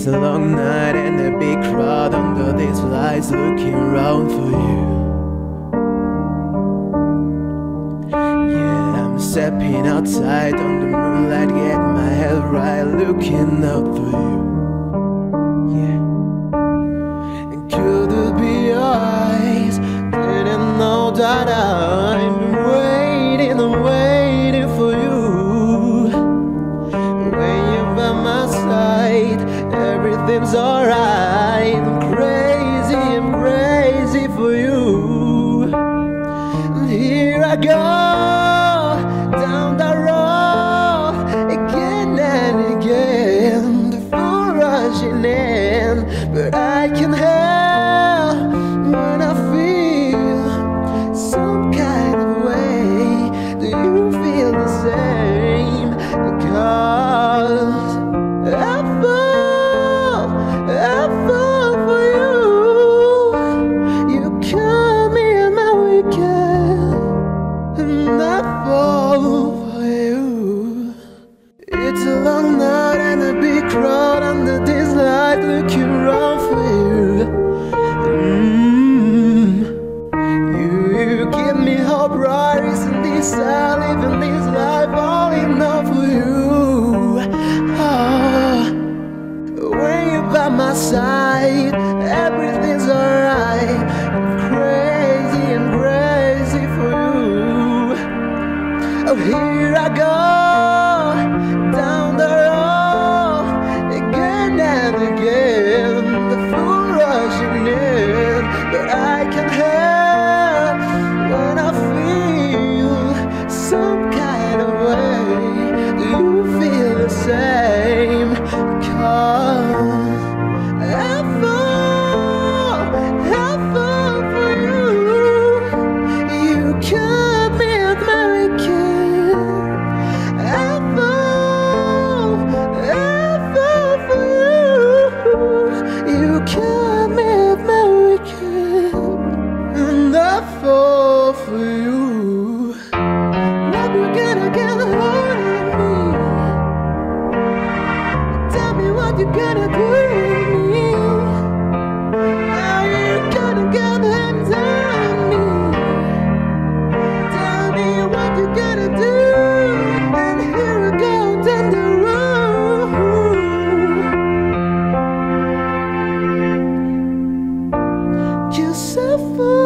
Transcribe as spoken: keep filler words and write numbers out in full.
It's a long night and a big crowd under these lights looking around for you. Yeah, I'm stepping outside on the moonlight, get my head right, looking up for you. Yeah. And could it be your eyes? Didn't know that I've been waiting and waiting for you. When you're by my side, everything's alright. I'm crazy, I'm crazy for you. And here I go, down the road, again and again, the full rushing in. But I can help when I feel some kind of way. Do you feel the same? Because I fall, I fall for you. You call me in my weekend, and I fall for you. It's a long night and a big crowd under this light looking around for you. Mm. You, you give me hope, right? Isn't this I living this life all enough for you? Oh, when you're by my side, everything's alright. I'm crazy and crazy for you. Oh, here I go, down the road, again and again, the full rushing in. But I can help when I feel some kind of way. Do you feel the same? Cause I fall, I fall for you. You cut me American. I fall, I fall for you. You cut me American, and I fall for you. What you gonna get a hold of me? Tell me what you gonna do with me. Are you gonna get hands on me? Tell me what you gonna do. And here we go down the road. 'Cause I fall.